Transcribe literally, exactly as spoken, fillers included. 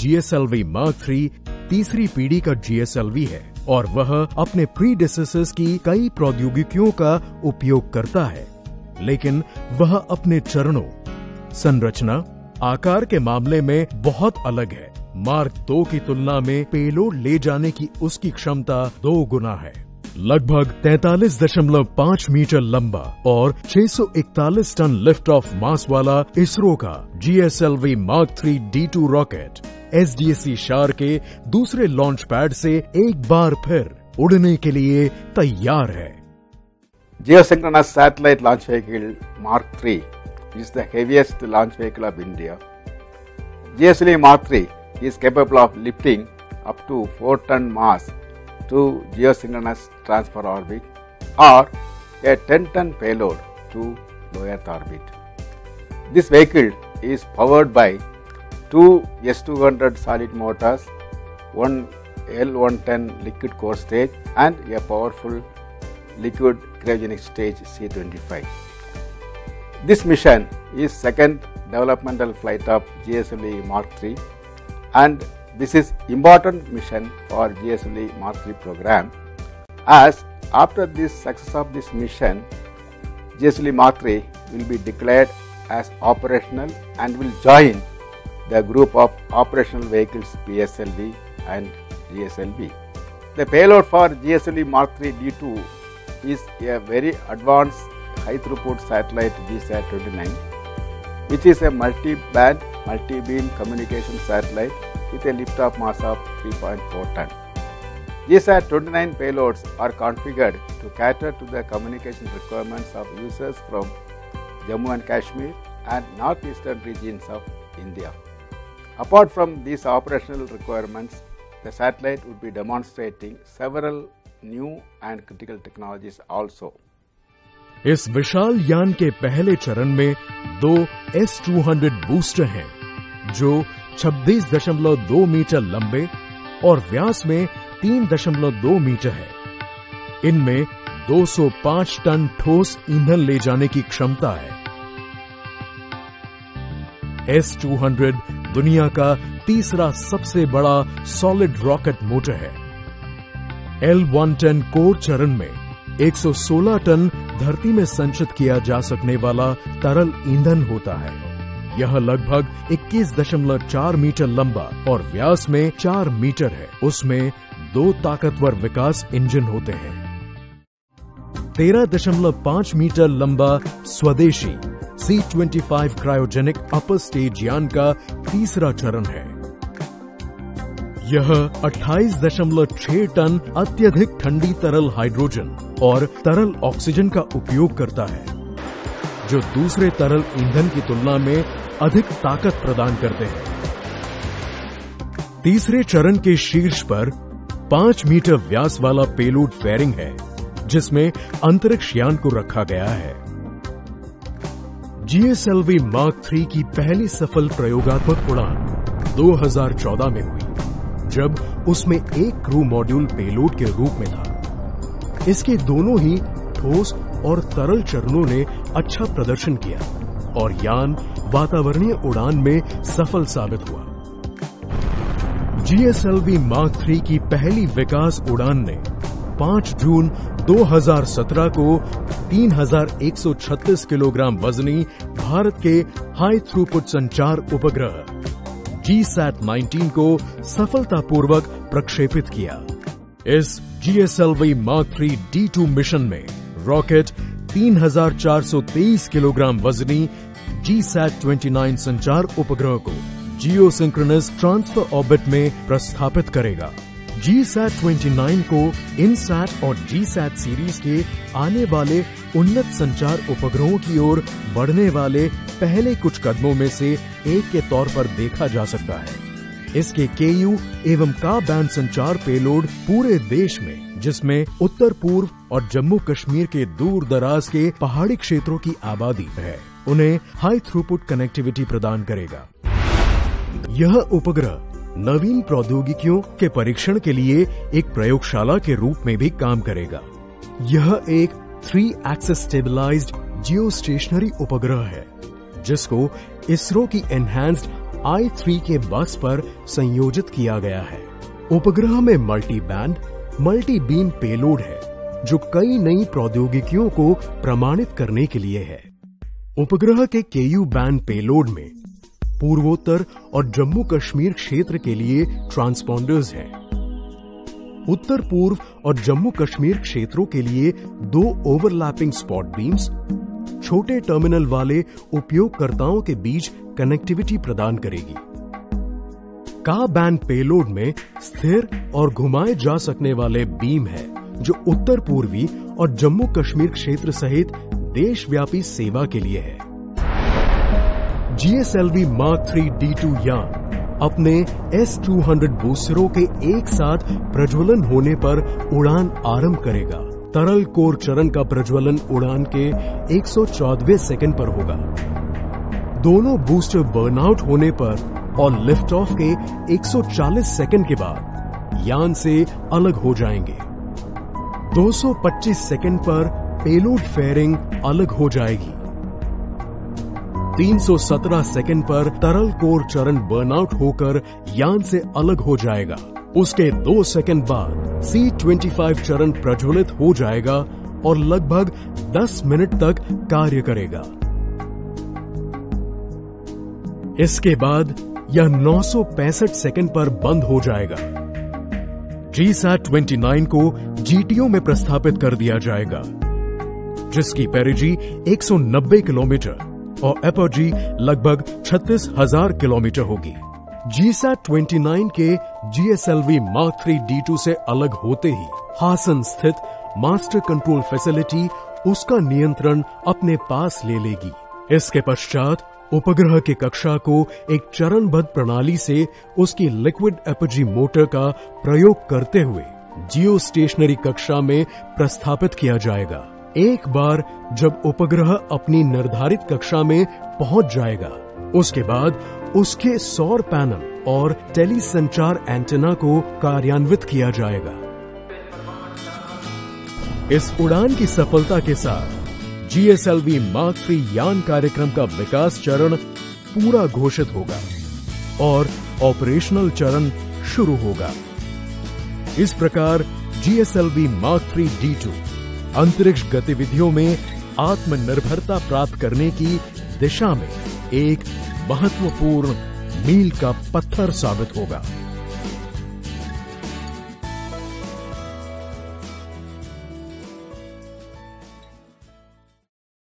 जी S L V mark three तीसरी पीढ़ी का जी एस एल वी है और वह अपने प्रीडिसेसर्स की कई प्रौद्योगिकियों का उपयोग करता है, लेकिन वह अपने चरणों, संरचना, आकार के मामले में बहुत अलग है। मार्क दो की तुलना में पेलोड ले जाने की उसकी क्षमता दो गुना है। लगभग तैंतालीस दशमलव पाँच मीटर लंबा और छह सौ इकतालीस टन लिफ्ट ऑफ मास वाला इसरो का G S L V mark three D two rocket S D S C SHAR के दूसरे लॉन्च पैड से एक बार फिर उड़ने के लिए तैयार है। Geosynchronous satellite launch vehicle Mark three is the heaviest launch vehicle of India. G S L V Mark three is capable of lifting up to four ton mass to geosynchronous transfer orbit or a ten ton payload to low Earth orbit. This vehicle is powered by two S two hundred solid motors, one L one ten liquid core stage and a powerful liquid cryogenic stage C twenty-five. This mission is second developmental flight of G S L V Mark three and this is important mission for G S L V Mark three program, as after this success of this mission, G S L V Mark three will be declared as operational and will join the group of operational vehicles P S L V and G S L V. The payload for G S L V Mark three D two is a very advanced high throughput satellite G SAT twenty-nine, which is a multi-band, multi-beam communication satellite with a lift-off mass of three point four ton. G SAT twenty-nine payloads are configured to cater to the communication requirements of users from Jammu and Kashmir and northeastern regions of India. Apart from these operational requirements, the satellite would be demonstrating several new and critical technologies also. इस विशाल यान के पहले चरण में दो S two hundred booster हैं, जो छब्बीस दशमलव दो मीटर लंबे और व्यास में तीन दशमलव दो मीटर है। इनमें दो सौ पाँच टन ठोस ईंधन ले जाने की क्षमता है। एस टू हंड्रेड दुनिया का तीसरा सबसे बड़ा सॉलिड रॉकेट मोटर है। एल वन टेन कोर चरण में एक सौ सोलह टन धरती में संचित किया जा सकने वाला तरल ईंधन होता है। यह लगभग इक्कीस दशमलव चार मीटर लंबा और व्यास में चार मीटर है। उसमें दो ताकतवर विकास इंजन होते हैं। तेरह दशमलव पाँच मीटर लंबा स्वदेशी C twenty five cryogenic upper stage यान का तीसरा चरण है। यह अट्ठाईस दशमलव छह टन अत्यधिक ठंडी तरल हाइड्रोजन और तरल ऑक्सीजन का उपयोग करता है, जो दूसरे तरल ईंधन की तुलना में अधिक ताकत प्रदान करते हैं। तीसरे चरण के शीर्ष पर पांच मीटर व्यास वाला पेलोड फेयरिंग है, जिसमें अंतरिक्ष यान को रखा गया है। G S L V mark three की पहली सफल प्रयोगात्मक उड़ान दो हज़ार चौदह में हुई, जब उसमें एक क्रू मॉड्यूल पेलोड के रूप में था। इसके दोनों ही ठोस और तरल चरणों ने अच्छा प्रदर्शन किया और यान वातावरणीय उड़ान में सफल साबित हुआ। G S L V mark three की पहली विकास उड़ान ने पाँच जून दो हज़ार सत्रह को तीन हज़ार एक सौ छत्तीस किलोग्राम वजनी भारत के हाई थ्रूपुट संचार उपग्रह जी सैट नाइनटीन को सफलतापूर्वक प्रक्षेपित किया। इस G S L V mark three D two mission में रॉकेट तीन हज़ार चार सौ तेईस किलोग्राम वजनी जी सैट उनतीस संचार उपग्रह को जियो सिंक्रोनस ट्रांसफर ऑर्बिट में प्रस्थापित करेगा। जी सैट उनतीस को इनसैट और जी सैट सीरीज के आने वाले उन्नत संचार उपग्रहों की ओर बढ़ने वाले पहले कुछ कदमों में से एक के तौर पर देखा जा सकता है। इसके के यू एवं का बैंड संचार पेलोड पूरे देश में, जिसमें उत्तर पूर्व और जम्मू कश्मीर के दूर दराज के पहाड़ी क्षेत्रों की आबादी है, उन्हें हाई थ्रूपुट कनेक्टिविटी प्रदान करेगा। यह उपग्रह नवीन प्रौद्योगिकियों के परीक्षण के लिए एक प्रयोगशाला के रूप में भी काम करेगा। यह एक three axis stabilised geostationary उपग्रह है, जिसको इसरो की एनहांस्ड आई थ्री के बस पर संयोजित किया गया है। उपग्रह में multi band, multi beam payload है जो कई नई प्रौद्योगिकियों को प्रमाणित करने के लिए है। उपग्रह के केयू बैंड पेलोड में पूर्वोत्तर और जम्मू कश्मीर क्षेत्र के लिए ट्रांसपॉन्डर्स हैं। उत्तर पूर्व और जम्मू कश्मीर क्षेत्रों के लिए दो ओवरलैपिंग स्पॉट बीम्स छोटे टर्मिनल वाले उपयोगकर्ताओं के बीच कनेक्टिविटी प्रदान करेगी। का बैंड पेलोड में स्थिर और घुमाए जा सकने वाले बीम है जो उत्तर पूर्वी और जम्मू कश्मीर क्षेत्र सहित देशव्यापी सेवा के लिए है। GSLV mark three D two यान अपने एस टू हंड्रेड बूस्टरों के एक साथ प्रज्वलन होने पर उड़ान आरंभ करेगा। तरल कोर चरण का प्रज्वलन उड़ान के एक सौ चौदहवें सेकंड पर होगा। दोनों बूस्टर बर्नआउट होने पर और लिफ्ट ऑफ के एक सौ चालीस सेकंड के बाद यान से अलग हो जाएंगे। दो सौ पच्चीस सेकंड पर पेलोड फेयरिंग अलग हो जाएगी। तीन सौ सत्रह सेकंड पर तरल कोर चरण बर्नआउट होकर यान से अलग हो जाएगा। उसके दो सेकंड बाद सी ट्वेंटी फाइव चरण प्रज्वलित हो जाएगा और लगभग दस मिनट तक कार्य करेगा। इसके बाद यह नौ सौ पैंसठ सेकंड पर बंद हो जाएगा। जी सैट उनतीस को जीटीओ में प्रस्थापित कर दिया जाएगा, जिसकी पेरिजी एक सौ नब्बे किलोमीटर और एपोजी लगभग छत्तीस हजार किलोमीटर होगी। जी सैट उनतीस के GSLV mark three D two से अलग होते ही हासन स्थित मास्टर कंट्रोल फैसिलिटी उसका नियंत्रण अपने पास ले लेगी। इसके पश्चात उपग्रह की कक्षा को एक चरणबद्ध प्रणाली से उसकी लिक्विड एपोजी मोटर का प्रयोग करते हुए जियो स्टेशनरी कक्षा में प्रस्थापित किया जाएगा। एक बार जब उपग्रह अपनी निर्धारित कक्षा में पहुंच जाएगा, उसके बाद उसके सौर पैनल और टेली संचार एंटेना को कार्यान्वित किया जाएगा। इस उड़ान की सफलता के साथ जीएसएलवी मार्क थ्री यान कार्यक्रम का विकास चरण पूरा घोषित होगा और ऑपरेशनल चरण शुरू होगा। इस प्रकार GSLV mark three D two अंतरिक्ष गतिविधियों में आत्मनिर्भरता प्राप्त करने की दिशा में एक महत्वपूर्ण मील का पत्थर साबित होगा।